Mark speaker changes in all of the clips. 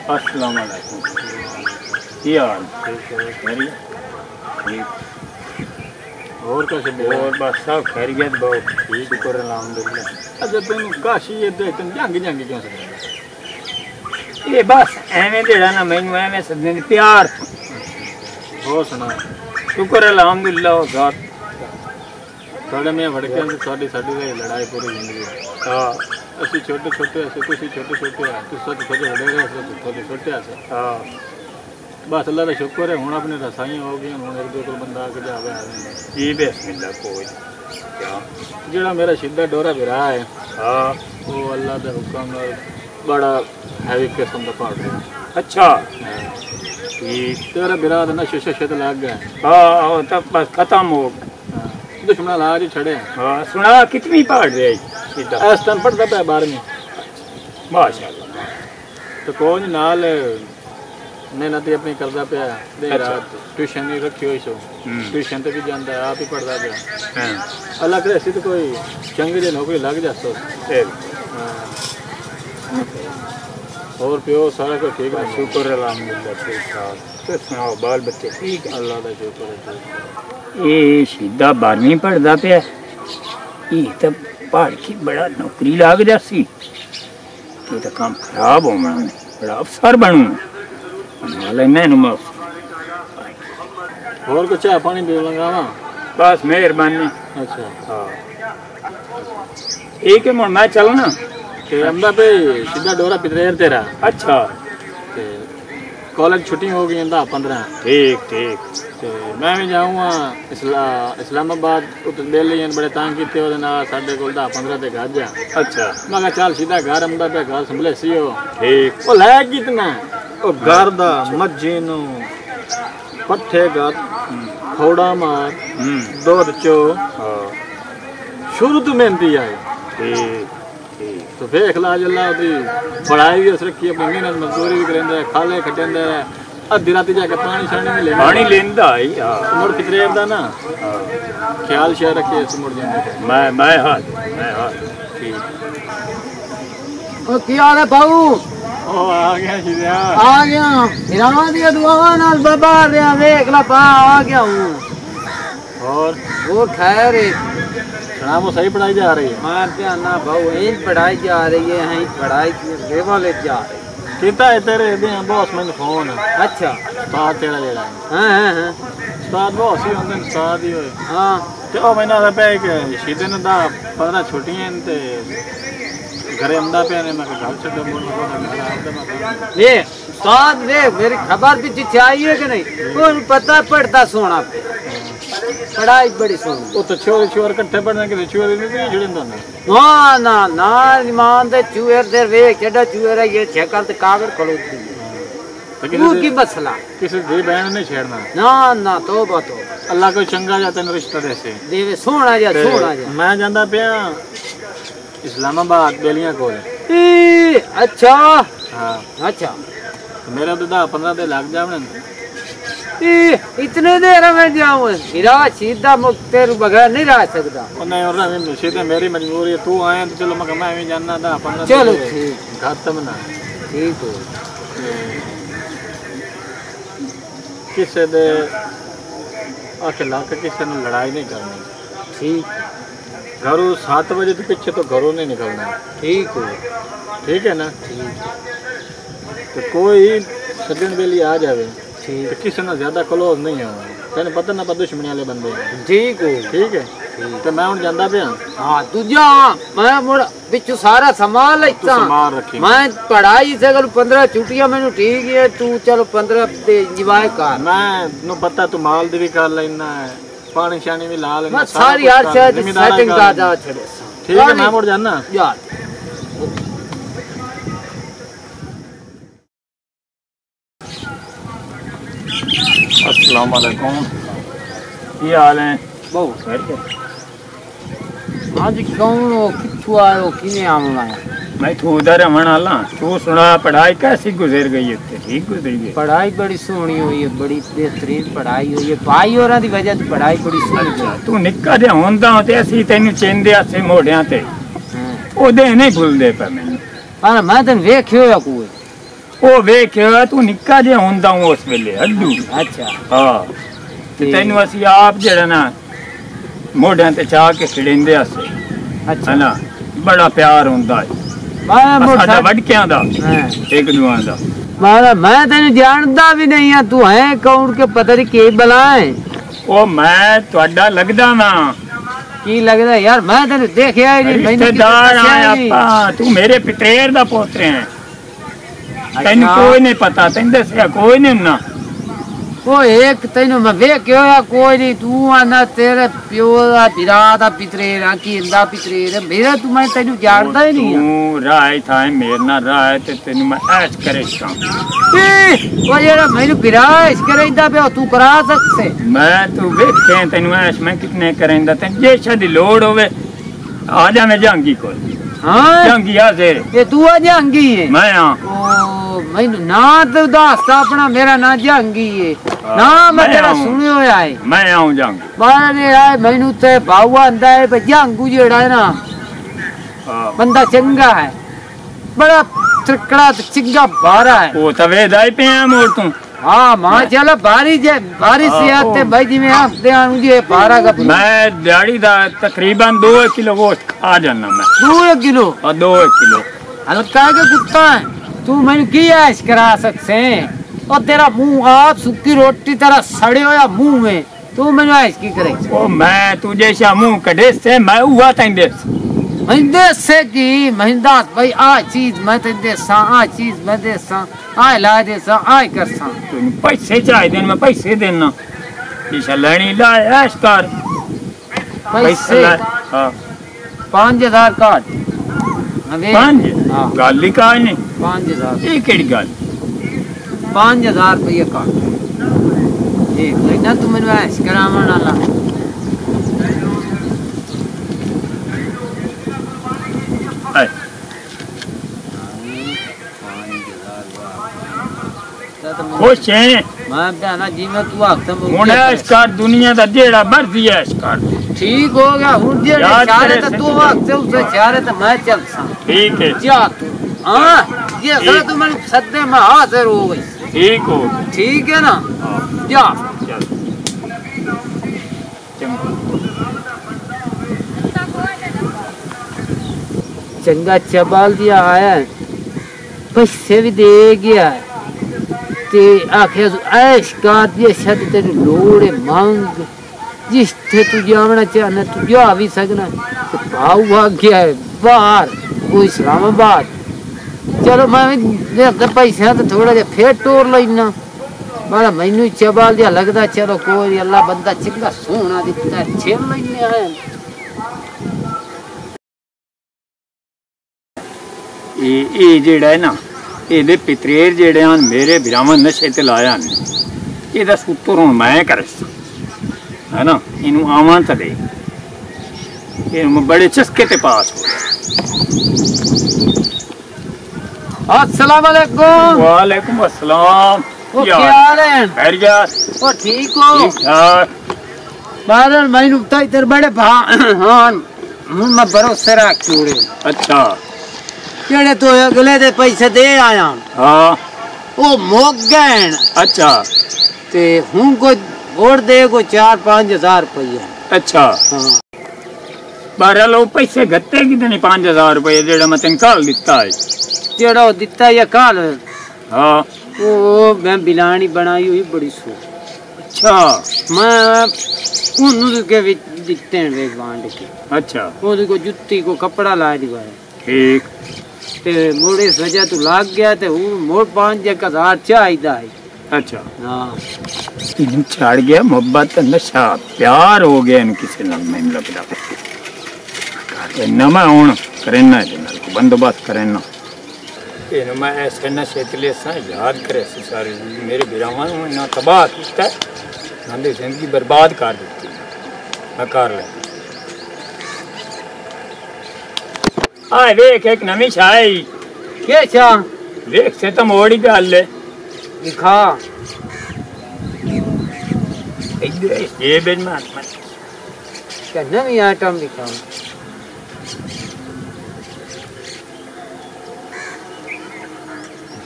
Speaker 1: अस्सलाम वालेकुम। क्या हाल? खैरियत? ठीक।
Speaker 2: और कैसे?
Speaker 1: और बस सब खैरियत, बहुत शुक्र अल्हम्दुलिल्लाह।
Speaker 2: अच्छा तेन काशी ये देख तेन जंग जंग क्यों सद?
Speaker 1: ये बस एवें देड़ा ना मैनू एवें सदने दी प्यार।
Speaker 2: हो सुना
Speaker 1: शुक्र अल्हम्दुलिल्लाह हो जात।
Speaker 2: थोड़े में भड़के से साडी साडी लड़ाई पूरी जिंदगी।
Speaker 1: हाँ
Speaker 2: असि छोटे छोटे ऐसे कुछ छोटे छोटे है तो सब थोड़े बड़े रहे सब थोड़े छोटे ऐसे।
Speaker 1: हाँ
Speaker 2: बस अल्लाह का शुक्र है। हुन अपने रसाइयां हो गई। हुन एक दो को बंदा आके जावे
Speaker 1: जी बिस्मिल्लाह कोई क्या
Speaker 2: जेड़ा मेरा सीधा डोरा बिरा है
Speaker 1: हाँ
Speaker 2: वो अल्लाह के हुक्म नाल बड़ा हैवी किस्म का पहाड़ है।
Speaker 1: अच्छा ठीक।
Speaker 2: तेरा बिरा ना शीशे शत लग गया।
Speaker 1: हाँ तब बस खत्म हो।
Speaker 2: दुश्मन लाज ही छड़े।
Speaker 1: हाँ सुना कितनी पढ़ रही सीधा?
Speaker 2: इस टाइम पढ़ता पाया 12वीं।
Speaker 1: माशाल्लाह।
Speaker 2: तो कौन नाल मेहनत अपनी करता पाया दिन
Speaker 1: अच्छा।
Speaker 2: रात। ट्यूशन भी रखी हुई सो ट्यूशन तो भी जाता है आप ही पढ़ता पाया।
Speaker 1: हाँ
Speaker 2: अल्लाह करे ऐसी तो कोई चंगी जी नौकरी लग जाता। और प्यो सारा कुछ ठीक है?
Speaker 1: शुक्र अल्हम्दुलिल्लाह ठीक ठाक। तो सुनाओ बाल बच्चे ठीक है?
Speaker 2: अल्लाह का शुक्र है।
Speaker 1: ये सीधा 12वीं पढ़ता पाया। ये तो पढ़ के बड़ा नौकरी लग जासी। ये तो काम खराब होना है। बड़ा अफसर बनू मैनू।
Speaker 2: और कुछ चाय पानी पी लगावा?
Speaker 1: बस मेहरबानी।
Speaker 2: अच्छा
Speaker 1: हाँ ठीक है मुड़ मैं चलना।
Speaker 2: ते अम्बा पे सीधा डोरा पितरेर तेरा।
Speaker 1: अच्छा
Speaker 2: कॉलेज छुट्टी हो गई 15।
Speaker 1: ठीक ठीक।
Speaker 2: ते मैं भी जाऊँगा इस्लामाबाद। उत दिल्ली बड़े तंग किए वो साढ़े को 10-15 ते घर जा।
Speaker 1: अच्छा
Speaker 2: मैं कहा चल सीधा घर अम्बा पे घर संभले सी हो।
Speaker 1: ठीक।
Speaker 2: वो लै कितना वो घर दा मज्जे नु पट्ठे घर थोड़ा मार दूध चो
Speaker 1: हाँ
Speaker 2: शुरू तो मेहनती आए।
Speaker 1: ठीक ठीक।
Speaker 2: तो देख ला जल्ला उदी पढ़ाई भी उस रखी अपनी मेहनत मजदूरी भी करेंदा खाले खटेंदा अद्धी राती जाके पानी शानी में लेना
Speaker 1: पानी लेंदा है हाँ।
Speaker 2: मुड़ पितरेर दा ना
Speaker 1: हाँ।
Speaker 2: ख्याल शहर रखे इस मुड़ जाने।
Speaker 1: मैं हाल
Speaker 2: ठीक।
Speaker 3: ओ की हाल है भाऊ?
Speaker 2: ओ आ गया सीधा।
Speaker 3: आ गया हिरावा दी दुआ नाल बाबा रे देख ला पा आ गया हूं।
Speaker 2: और
Speaker 3: वो खैर है
Speaker 2: सुना वो सही पढ़ाई जा रही है?
Speaker 3: मार ध्यान ना भाऊ यही पढ़ाई जा रही है यही पढ़ाई की लेवल जा रही है।
Speaker 2: कितना है तेरे दे बॉस मैंने फोन।
Speaker 3: अच्छा
Speaker 2: उस्ताद तेरा जेड़ा है
Speaker 3: हां
Speaker 2: उस्ताद बॉस ही होंदे उस्ताद ही होए।
Speaker 3: हां
Speaker 2: ते ओ मैंने दा पे कि शीदे ने 15 छुट्टियां ते घरे अंदा पे ने मैं घर छड्डो मोड़ घर आंदा मैं
Speaker 3: ये उस्ताद रे मेरी खबर भी चाहिए कि नहीं? कौन पता पढ़ता सोना पढ़ाई बड़ी सोनी।
Speaker 2: ओ तो छोर इकट्ठे पढ़ने के छोर नहीं जुड़े दोनों।
Speaker 3: ना ना ना ईमान दे चूहे दे वे केड़ा चूहे है ये छेकर ते कागज खलोती है।
Speaker 2: तो
Speaker 3: वो की मसला
Speaker 2: किसी दी बहन नहीं छेड़ना।
Speaker 3: ना ना तौबा तो
Speaker 2: अल्लाह को चंगा जा तेन रिश्ता देसे
Speaker 3: देवे सोना जा सोना जा।
Speaker 2: मैं जांदा पिया इस्लामाबाद बेलियां कोल।
Speaker 3: अच्छा
Speaker 2: हां
Speaker 3: अच्छा
Speaker 2: मेरा तो 10-15 दे लग जावने।
Speaker 3: इतने देर में जाऊं हिरा सीधा तेरे बगैर नहीं रह सकता।
Speaker 2: नहीं और ना सीधे मेरी मजबूरी है। तू आया तो चलो मैं भी जानना था 15।
Speaker 3: चलो ठीक
Speaker 2: खत्म ना
Speaker 3: ठीक हो।
Speaker 2: किसी दे आके लाके किसी ने लड़ाई नहीं करनी।
Speaker 3: ठीक
Speaker 2: घरों 7 बजे के पीछे तो घरों नहीं निकलना।
Speaker 3: ठीक हो
Speaker 2: ठीक है ना?
Speaker 3: ठीक
Speaker 2: तो कोई सज्जन बेली आ जावे
Speaker 3: ठीक
Speaker 2: तो किसी ना ज्यादा क्लोज नहीं हो। तेन पता ना दुश्मनी वाले बंदे हैं।
Speaker 3: ठीक हो
Speaker 2: ठीक है तो मैं हूँ जांदा पिया।
Speaker 3: हाँ तू जा मैं मुड़ बिचू सारा संभाल लेता
Speaker 2: संभाल रखी।
Speaker 3: मैं पढ़ाई से अगर 15 छुट्टियां मैंने ठीक है तू चलो 15 दे इंजॉय कर।
Speaker 2: मैं नु पता तू माल दी भी कर लेना है पानी शानी भी ला लेना
Speaker 3: मैं सारी हर चीज सेटिंग का जा छड़े।
Speaker 2: ठीक है मैं मुड़ जाना
Speaker 3: यार।
Speaker 1: अस्सलाम वालेकुम। क्या हाल है?
Speaker 3: बहुत
Speaker 1: खैरियत?
Speaker 3: आज कौन हो किथु आयो किने आमना है?
Speaker 1: मैं तू उधर रमन आला। तू सुना पढ़ाई कैसी गुजर गई है? ठीक गुजरी गई?
Speaker 3: पढ़ाई बड़ी सोहनी हुई है बड़ी बेहतरीन पढ़ाई हुई है भाई होरां दी वजह से पढ़ाई बड़ी सोहनी।
Speaker 1: अच्छा तू निक्का जिहा होंदा ते असीं तैनूं चेंदे आसे मोढ़ियां ते
Speaker 3: हां
Speaker 1: ओदे नहीं भुलदे पे मैनूं।
Speaker 3: हां मैं तन वेखियो या कोई
Speaker 1: ਉਹ ਵੇਖਿਆ ਤੂੰ ਨਿੱਕਾ ਜਿਹਾ ਹੁੰਦਾ ਹੂੰ ਉਸ ਵੇਲੇ ਹੱਡੂ।
Speaker 3: अच्छा
Speaker 1: ਹਾਂ ਤੇ ਤੈਨੂੰ ਅਸੀਂ ਆਪ ਜਿਹੜਾ ਨਾ ਮੋਢਿਆਂ ਤੇ ਚਾ ਕੇ ਖਿੜੇਂਦੇ ਅਸੀਂ
Speaker 3: अच्छा
Speaker 1: ਹਨਾ ਬੜਾ ਪਿਆਰ ਹੁੰਦਾ ਹੈ
Speaker 3: मैं
Speaker 1: ਸਾਡਾ
Speaker 3: मोटरसाइकिल
Speaker 1: ਵੜਕਿਆਂ ਦਾ
Speaker 3: हाँ।
Speaker 1: ਇੱਕ ਦੁਆਂ ਦਾ।
Speaker 3: मारा मैं तेन जानता भी नहीं है तू है कौन के पता नहीं की बलाए
Speaker 1: ਉਹ ਮੈਂ ਤੁਹਾਡਾ ਲੱਗਦਾ ਨਾ
Speaker 3: की लगता यार मैं तेन देखा ही नहीं मैंने
Speaker 1: ਰਿਸ਼ਤੇਦਾਰ ਆ ਆਪਾਂ ਤੂੰ ਮੇਰੇ ਪਿਤੇਰ ਦਾ ਪੋਤਰੇ ਹੈ ਤੈਨੂੰ ਕੋਈ ਨਹੀਂ ਪਤਾ ਤੈਨੂੰ ਦੱਸਿਆ ਕੋਈ ਨਹੀਂ ਨਾ
Speaker 3: वो एक तेन मैं वेख कोई नहीं तू आना तेरे प्यो दा पिरा दा पितरेर की इंदा पितरेर मेरा तू मैं तेन जानता ही नहीं है
Speaker 1: ਤੂੰ ਰਾਏ ਥਾਂ ਮੇਰੇ ਨਾਲ ਰਾਏ ਤੇ ਤੈਨੂੰ ਮੈਂ ਐਸ਼ ਕਰੇਗਾ
Speaker 3: वो जेड़ा मैनू पिरा इस करैंदा पे तू करा सकते
Speaker 1: ਮੈਂ ਤੂੰ ਵੇਖੇ ਤੈਨੂੰ ਐਸ਼ ਮੈਂ ਕਿਤਨੇ ਕਰੇਂਦਾ ਤੈਨੂੰ ਜੇ ਸ਼ਾਦੀ ਲੋੜ ਹੋਵੇ ਆ ਜਾ ਮੈਂ ਜਾਂਗੀ ਕੋਲ
Speaker 3: हां
Speaker 1: ਜਾਂਗੀ ਆ ਜ਼ੇਰ
Speaker 3: ये तू आ जहांगी है
Speaker 1: ਮੈਂ ਆ
Speaker 3: ओ मैनू ना तो दस अपना मेरा ना जहांगी है ना मैं
Speaker 1: मैं
Speaker 3: तेरा
Speaker 1: आऊं।
Speaker 3: सुने होया है
Speaker 1: ਮੈਂ ਆਉਂ ਜਾਂਗੀ
Speaker 3: बाहर ने आए मैनू ते भाऊ आंदा है भाई जहांगू जेड़ा है ना
Speaker 1: ਹਾਂ
Speaker 3: बंदा चंगा है बड़ा त्रिकड़ा ते चंगा बारा है
Speaker 1: ਉਹ ਤਾਂ ਵੇਦਾ ਹੀ ਪਿਆ ਮੋੜ ਤੂੰ
Speaker 3: हाँ मां चल बारिश है बारिश से
Speaker 1: हाँ,
Speaker 3: आते
Speaker 1: ओ।
Speaker 3: भाई जी मैं हफ्ते आऊंगी बारह का
Speaker 1: ਮੈਂ ਦਿਹਾੜੀ ਦਾ ਤਕਰੀਬਨ 2 ਕਿਲੋ ਗੋਸ਼ਤ ਖਾ ਜਾਣਾ ਮੈਂ
Speaker 3: 2 किलो
Speaker 1: और 2 किलो
Speaker 3: हल्का के कुत्ता है तू मैंने की ऐश करा सकते हैं और तेरा मुंह आप सुक्की रोटी तेरा सड़े होया मुंह में तू मैंने ऐश की करे
Speaker 1: ओ मैं तुझे शा मुंह कढ़े से मैं हुआ तेंदे
Speaker 3: महीने से की महीना भाई आ चीज मैं ते देसा आ चीज मैं देसा आ ला देसा आ कर सा
Speaker 1: तू पैसे चाहिए देन मैं पैसे देना ईशा लेनी ला ऐश कर
Speaker 3: पैसे
Speaker 1: ला हां
Speaker 3: 5000 काट अबे
Speaker 1: पांच
Speaker 3: हाँ
Speaker 1: गल ही का नहीं
Speaker 3: 5000
Speaker 1: ये केड़ी गल
Speaker 3: 5000 रुपये काट एक महीना तू मैंने ऐश करावन वाला
Speaker 1: है खुश है
Speaker 3: मैं बहना जी मैं तू आखता
Speaker 1: हुन ऐश कर दुनिया दा जेड़ा मर्जी ऐश कर
Speaker 3: ठीक हो गया हूं जे
Speaker 1: याद
Speaker 3: चारे
Speaker 1: करे
Speaker 3: तो तू आखते उससे चारे तो मैं चल सा
Speaker 1: ठीक है
Speaker 3: जा तू हां ये सर तू मैं सद्दे में हाजिर हो गई
Speaker 1: ठीक हो
Speaker 3: ठीक है ना
Speaker 1: हाँ
Speaker 3: जा
Speaker 1: चल चंगा
Speaker 3: चंगा चबाल दिया आया है, पैसे भी दे गया है, ते आखिया तू ऐश कर दिया शद तेरी लोड़ है मांग जिस थे तू जावना चाहना तू जा भी सकना तो भाव आ गया है बाहर वो इस्लामाबाद चलो मैं भी पैसे तो थोड़ा जा फिर टोर लेना बड़ा मैनू चबाल दिया लगता चलो कोई अल्लाह बंदा चंगा सोना दिता है छेड़ लेने आए
Speaker 1: ਇਹ ਜਿਹੜਾ ਹੈ ਨਾ ਇਹਦੇ ਪਿਤਰੇਰ ਜਿਹੜੇ ਹਨ ਮੇਰੇ ਵਿਰਾਵਾਂ ਨਸ਼ੇ ਤੇ ਲਾਇਆ ਨੇ ਇਹਦਾ ਸੁੱਤਰ ਹੁਣ ਮੈਂ ਕਰ ਹੈ ਨਾ ਇਹਨੂੰ ਆਵਾਂ ਤਾਂ ਦੇ ਇਹਨੂੰ ਬੜੇ ਚਸਕੇ ਤੇ ਪਾਸ ਹੋ
Speaker 3: अस्सलाम वालेकुम
Speaker 1: वालेकुम अस्सलाम
Speaker 3: ओ क्या हाल है
Speaker 1: खैरियत
Speaker 3: ओ ठीक हो
Speaker 1: ठीक ठाक
Speaker 3: बारह महीनों तक इधर बड़े हाँ मैं भरोसे रख छोड़े
Speaker 1: अच्छा
Speaker 3: जेड़े तो अगले दे पैसे दे आया
Speaker 1: हाँ
Speaker 3: ओ मुक गए
Speaker 1: अच्छा
Speaker 3: ते हूं कोई और दे को 4-5 हजार रुपया
Speaker 1: अच्छा
Speaker 3: हाँ
Speaker 1: बारह लोग पैसे गत्ते कितने 5000 रुपये जेड़ा मैं तेन कल दिता है
Speaker 3: जेड़ा वो दिता या काल
Speaker 1: हाँ
Speaker 3: वो मैं बिलानी बनाई हुई बड़ी सो
Speaker 1: अच्छा
Speaker 3: मैं उन्होंने के दिखते हैं वे बांध के
Speaker 1: अच्छा
Speaker 3: वो को जुत्ती को कपड़ा ला दिवाया
Speaker 1: ठीक
Speaker 3: ते मोड़े सजा तू लाग गया ते वो मोड़ 5,000 चाहिदा है
Speaker 1: अच्छा
Speaker 3: हाँ
Speaker 1: इन छाड़ गया मोहब्बत नशा प्यार हो गया इन किसी नाल मैंने लगदा इन्ना मैं हुन करना है नाल को बंदोबस्त करना इन मैं ऐसे नशे ते लेसा याद करे सी सारी मेरे बिरावां नु ना तबाह कीता नांदे जिंदगी बर्बाद कर दी मैं कर ले आए वेख एक नवी छाई
Speaker 3: क्या चा
Speaker 1: वेख से तो मोड़ी गल है
Speaker 3: दिखा
Speaker 1: इधर ये बेन मार
Speaker 3: क्या नवी आइटम दिखा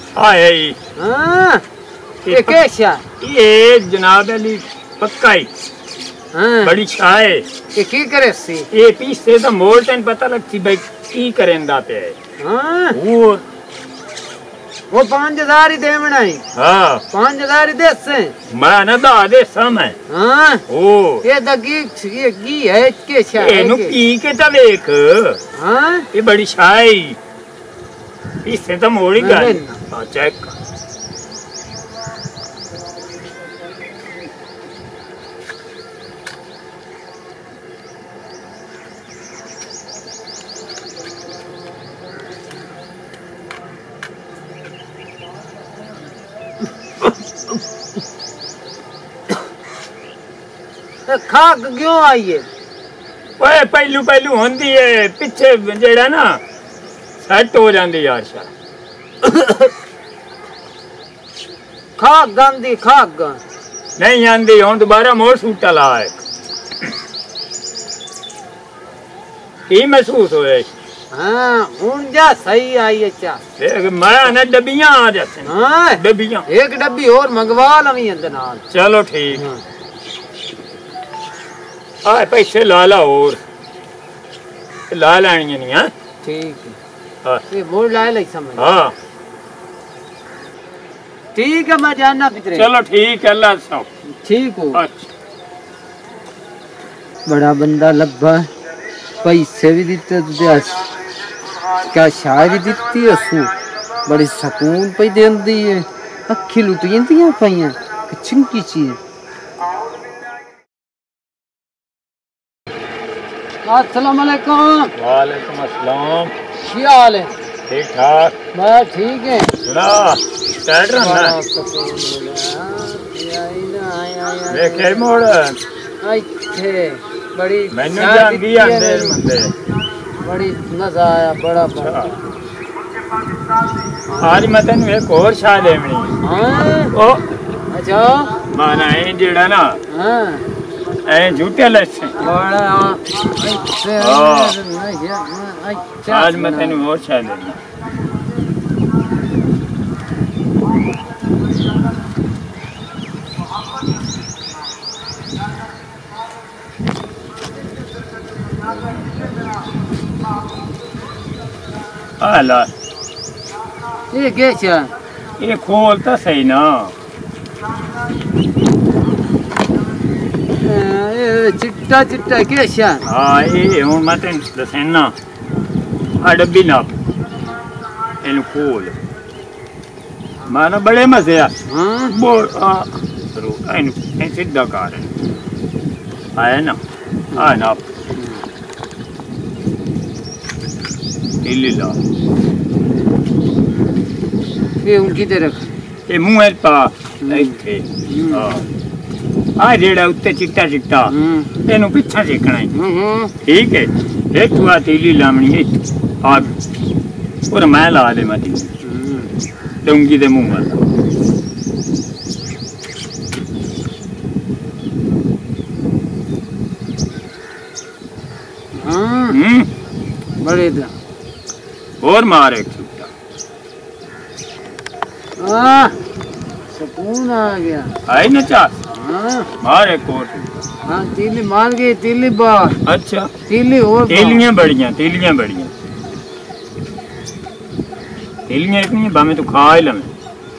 Speaker 1: आए
Speaker 3: हाँ ये कैसा
Speaker 1: ये जनाब अली पक्का ही
Speaker 3: हाँ
Speaker 1: बड़ी छाए
Speaker 3: ये की करे सी
Speaker 1: ये पीछे तो मोड़ तेन पता लगती भाई की करेंदा पे
Speaker 3: हाँ
Speaker 1: वो
Speaker 3: 5000 ही दे बनाई
Speaker 1: हाँ
Speaker 3: 5000 ही दे से
Speaker 1: मैं ना दा दे समय
Speaker 3: हाँ
Speaker 1: ओ
Speaker 3: ये दगी ये गी है कैसा
Speaker 1: ये नु पी के तो देख
Speaker 3: हाँ
Speaker 1: ये बड़ी छाई पीछे तो मोड़ ही गई
Speaker 3: नहीं,
Speaker 1: हाँ चेक
Speaker 3: खाक क्यों आई है
Speaker 1: ओए पहलू पहलू होंदी है पिछे जेड़ा ना सेट हो जांदी यार शाह
Speaker 3: खाक गांधी खाक गा
Speaker 1: नहीं आंदी हूं दोबारा मोड़ सूटा ला है की महसूस होए
Speaker 3: हाँ उन जा सही आई है चा
Speaker 1: देख मैं ना डबियां आ जाते हैं
Speaker 3: हाँ
Speaker 1: डबियां
Speaker 3: एक डब्बी और मंगवा लवी अंदर नाल
Speaker 1: चलो ठीक
Speaker 3: हाँ
Speaker 1: आ पैसे ला ला और ला लानी नहीं है
Speaker 3: ठीक है
Speaker 1: हाँ
Speaker 3: ये मोड़ लाए लई समझ
Speaker 1: हाँ
Speaker 3: ठीक है मैं जानना पितरे
Speaker 1: चलो ठीक है अल्लाह सब
Speaker 3: ठीक हो
Speaker 1: अच्छा
Speaker 3: बड़ा बंदा लब्बा पैसे भी दिते तुझे क्या शायरी दिती असू बड़ी सकून पई देंदी है अखी लुट जंदियां पाइयां चंगी चीज अस्सलाम वालेकुम
Speaker 1: वालेकुम अस्सलाम
Speaker 3: क्या हाल है
Speaker 1: ठीक ठाक
Speaker 3: मैं ठीक है
Speaker 1: सुना साइड रहना देखे मोड़
Speaker 3: अच्छे बड़ी
Speaker 1: मैनू
Speaker 3: चाय
Speaker 1: जान
Speaker 3: पीती
Speaker 1: गया
Speaker 3: है
Speaker 1: अंदर
Speaker 3: मेरी।
Speaker 1: मंदे
Speaker 3: बड़ी मजा आया बड़ा बड़ा
Speaker 1: आज मैं तेन एक और शाह देवनी
Speaker 3: हाँ
Speaker 1: ओ
Speaker 3: अच्छा
Speaker 1: माना है जेड़ा ना
Speaker 3: हाँ
Speaker 1: ऐ झूठे लस्से
Speaker 3: बड़ा अच्छे अच्छा
Speaker 1: आज मैं तेन और शाह देनी ला
Speaker 3: ये कैसा
Speaker 1: ये खोल तो सही ना
Speaker 3: ये चिट्टा चिट्टा कैसा
Speaker 1: हाँ ये हूँ मैं तेन दसना आ डब्बी नाप इन खोल माना बड़े मजे आ
Speaker 3: हाँ
Speaker 1: बोल इन सीधा कर आया ना आ नाप ला
Speaker 3: ये उनकी तरफ
Speaker 1: ये मुंह पा इत्थे आ जेड़ा उत्ते चिट्टा चिट्टा तेनू पिछा सेकना है ठीक है एक तू आ तीली लावनी है आग और मैं ला दे मती डूंगी दे मुंह वाला
Speaker 3: बड़े दा
Speaker 1: और मार एक छुट्टा
Speaker 3: सुकून आ गया
Speaker 1: आई न चार
Speaker 3: हाँ
Speaker 1: मार एक और
Speaker 3: हाँ तीली मार गई तीली बार
Speaker 1: अच्छा
Speaker 3: तीली और
Speaker 1: तीलियां बढ़िया तीलियां इतनी बामें तो खा ही लमें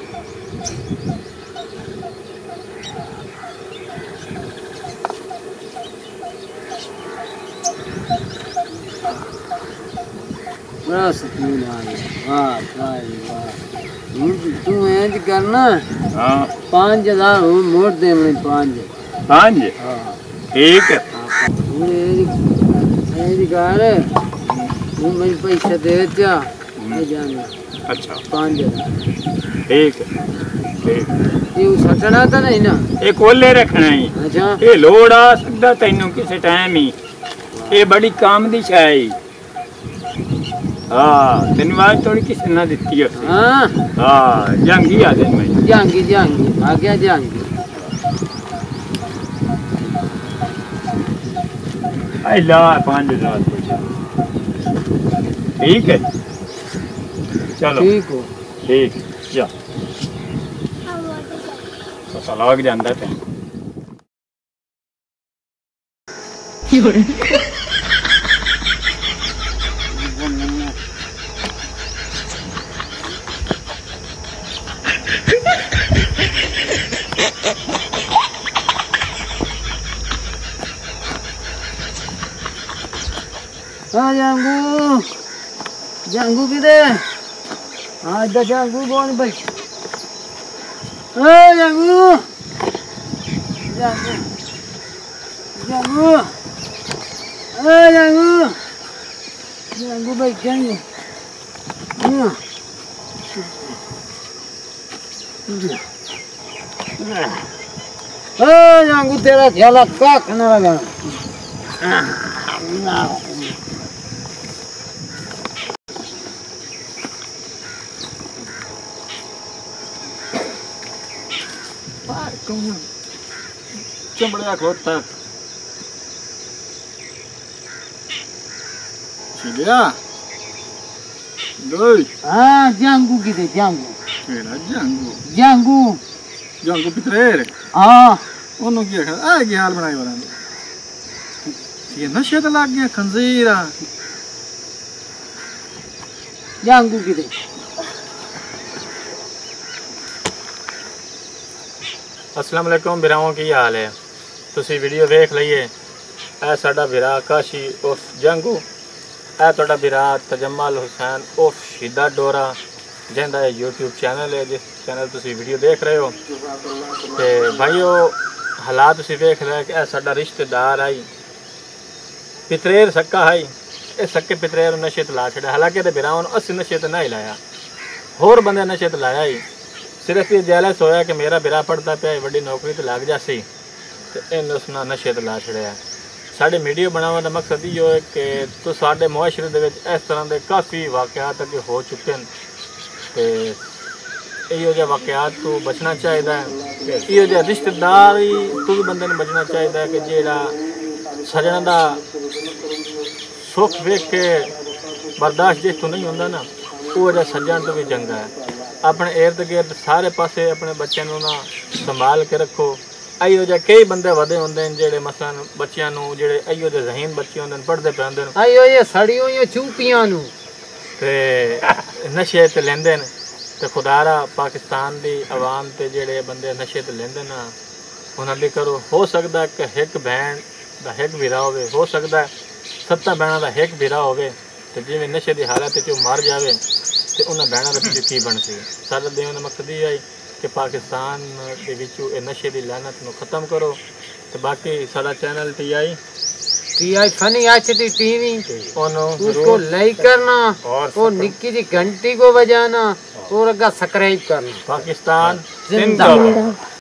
Speaker 3: बड़ा सुकून आ गया वाह वाह वाह तू इंज करना
Speaker 1: हाँ
Speaker 3: 5000 हो मोड़ दे मैं 5
Speaker 1: पांच
Speaker 3: हाँ
Speaker 1: ठीक है
Speaker 3: मेरी गाल तू मेरे पैसे दे जा मैं जाना
Speaker 1: अच्छा
Speaker 3: 5000
Speaker 1: ठीक है ठीक
Speaker 3: ये सटना तो नहीं ना
Speaker 1: ये कोले रखना ही
Speaker 3: अच्छा
Speaker 1: ये लोड़ आ सकता तेनू किसी टाइम ही ये बड़ी काम दी छाई हाँ तेन आवाज थोड़ी किसी ना दिती है
Speaker 3: हाँ
Speaker 1: हाँ जंगी आ दिन में
Speaker 3: जाएंगी जाएंगी आ गया जाएंगी
Speaker 1: आई ला 5000 ठीक है चलो
Speaker 3: ठीक हो
Speaker 1: ठीक जा पता लग जाता तेन
Speaker 3: हाँ जंगू जंगू किधर हाँ इधर जंगू कौन भाई हाँ जंगू जंगू जंगू हाँ जंगू जंगू भाई जंगू हाँ जंगू तेरा ख्याल काक न लगा
Speaker 2: चमड़िया खोता छिलिया दोई
Speaker 3: हाँ जंगू किधर जंगू
Speaker 2: केड़ा जंगू
Speaker 3: जंगू
Speaker 2: जंगू पितरेर
Speaker 3: हाँ
Speaker 2: ओनू की आ की हाल बनाई वाला ये नशे तो लग गया खंजीरा
Speaker 3: जंगू किधर
Speaker 4: अस्सलाम वालेकुम बिराओं की हाल है तुसी वीडियो देख लइए ए साडा बिरा काशी उर्फ जंगू ए तोड़ा बिरा तजम्मल हुसैन उर्फ शीदा डोरा जिंदा यूट्यूब चैनल है जिस चैनल तुसी वीडियो देख रहे हो ते भाईओ हालात तुसी देख रहे कि ए साडा रिश्तेदार आई पितरेर सक्का है ए सक्के पितरेर नशे ते ला छड़े हालांकि ते बिराओं अस नशे ते नहीं लाया होर बंदे नशे ते लाया ही सिर्फ ये जैलस होया कि मेरा बिरा पढ़ता पे वड्डी नौकरी तो लग जासी तो इन उसना नशे तो ला छड़िया साढ़े वीडियो बनाने का मकसद यो है कि तो साढ़े मुआशरे दे विच इस तरह के काफ़ी वाक़यात अगे हो चुके हैं तो इहो जिहा वाक़यात तो बचना चाहिए इहो जिहा रिश्तेदारी तो भी बंदे ने बचना चाहिए कि जेड़ा सजन का सुख वेख के बर्दाश्त जिस तो नहीं होंदा ना वो जिहा सजन तो भी चंगा है अपने इर्द गिर्द सारे पासे अपने बच्चों ना संभाल के रखो इहो जिहे कई बंदे वधे होंदे ने जेड़े मसलन बच्चों नूं जेड़े इहो जिहे ज़हीन बच्चे होंदे ने पढ़दे पे होंदे ने
Speaker 3: आयो ये सड़ियों ये चूपियां नूं
Speaker 4: ते नशे ते लेंदे ने ते खुदारा पाकिस्तान दी आवाम ते जेड़े बंदे नशे ते लेंदे ना उन्हां दी करो हो सकदा कि एक भैन दा एक वीरा होवे हो सकदा 7 भैणां दा एक वीरा होवे ते जिवें नशे दी हालत च मर जावे ते उन्हें बहना का की बनती सारा देने का मकसद ये है कि पाकिस्तान के विचों नशे की लानत को ख़त्म करो तो बाकी सारा channel TI
Speaker 3: funny HD TV
Speaker 4: उसको
Speaker 3: लाइक करना और निक्की सी घंटी को बजाना और अगर सब्सक्राइब करना
Speaker 4: पाकिस्तान जिंदाबाद।